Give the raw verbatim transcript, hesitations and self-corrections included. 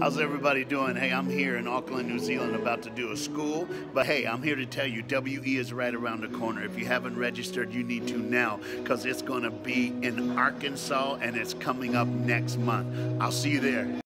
How's everybody doing? Hey, I'm here in Auckland, New Zealand, about to do a school. But hey, I'm here to tell you, W E is right around the corner. If you haven't registered, you need to now, because it's going to be in Arkansas and it's coming up next month. I'll see you there.